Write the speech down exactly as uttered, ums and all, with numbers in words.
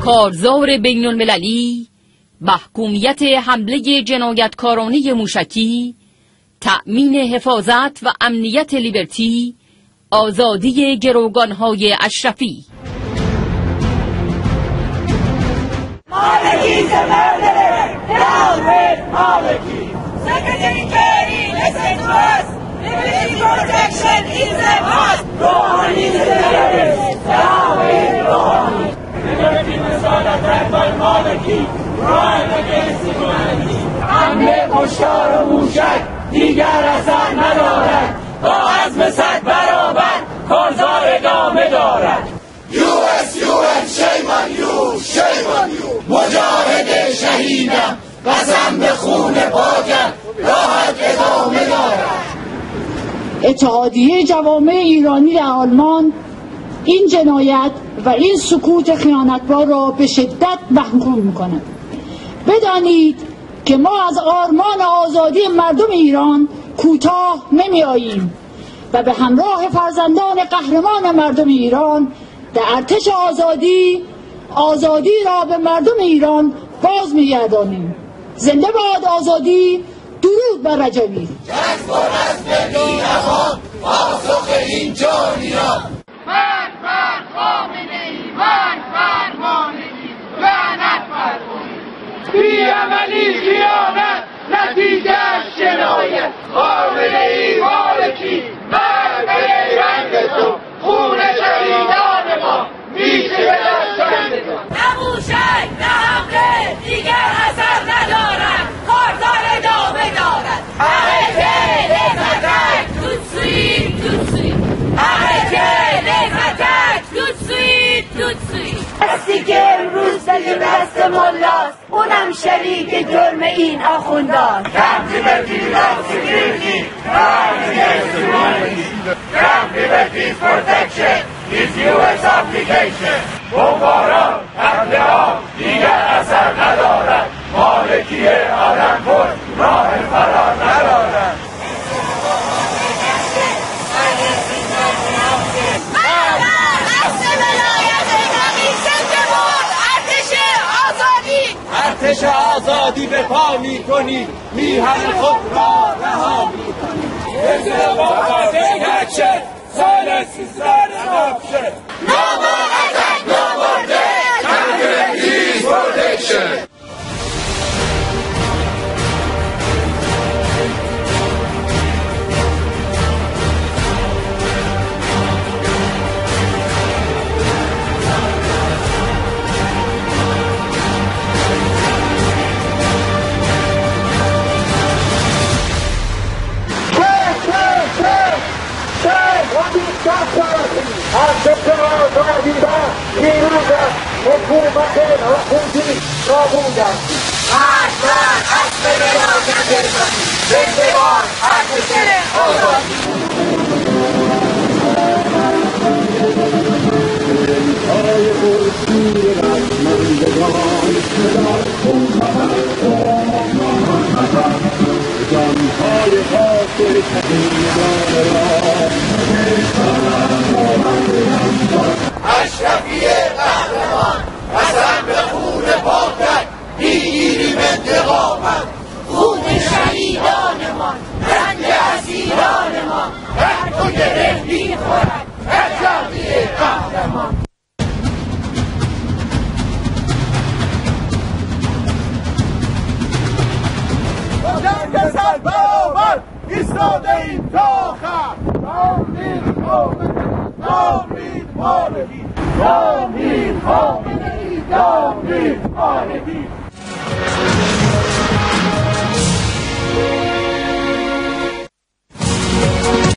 کارزار بین المللی، محکومیت حمله جنایتکارانه موشکی، تأمین حفاظت و امنیت لیبرتی، آزادی گروگانهای اشرفی. Maliki is a murderer! Down with Maliki! Secretary Kerry, listen to us! Liberty protection is a must! Rouhani is a terrorist! Down with Rouhani! Liberty must not attack by Maliki! Crime against humanity! حمله کشتار و موشک دیگر اثر ندارد. با عزم صد برابر کارزار ادامه دارد. یو اس یو ان shame on you, shame on you. مجاهد شهیدم قسم به خون پاکم راحت ادامه دارد. اتحادیه جوامع ایرانی در آلمان این جنایت و این سکوت خیانتبار را به شدت محکوم می‌کند. بدانید که ما از آرمان آزادی مردم ایران کوتاه نمی آییم و به همراه فرزندان قهرمان مردم ایران در ارتش آزادی آزادی را به مردم ایران باز می‌گردانیم. زنده باد آزادی. درود بر رجوی. جنگ پر از بی‌نوا پاسخ این جانیان. من بر خامنه‌ای، من بر مانعی، لعنت بر بی‌عملی خیانت نتیجه جنایت. خامنه‌ای مالکی بر رنگ تو خون شهیدان ما میشه به دستان نه موشک نه حمله دیگر اثر ندارد. کارزار ادامه دارد. Arrêtez les attaques tout de suite, tout de suite. Arrêtez les attaques tout de suite, tout de suite. دستی که امروز به دست ملاست اونم شریک جرم این آخوندان. Camp Liberty without security, crime against humanity. Camp Liberty's protection is یو اس obligation. بمباران حمله ها دیگر اثر ندارد. مالکی آدمپور راه فرار ندارد. ارتش آزادی به پا می کنی میهن خود را رها می کنی. Silence is not an option. No more attack, no more death. Camp Liberty's protection. ارتش آزادی و نیروز حکومت حقوقی نابود است. مرد بر اسب ولایت زنده باد ارتش آزادی. های پرشور رزمندگان جانهای قاتل کهیلان را اشرفی قهرمان قسم به خون پاکت میگیریم انتقامت. خون شهیدانمان رنگ اسیرانمان در تو گره میخورد اشرفی قهرمان. جنگ سر برابر ایستاده ایم تا آخر. نامید خامنه‌ای، نامید مالکی، نامید خامنه‌ای، نامید مالکی.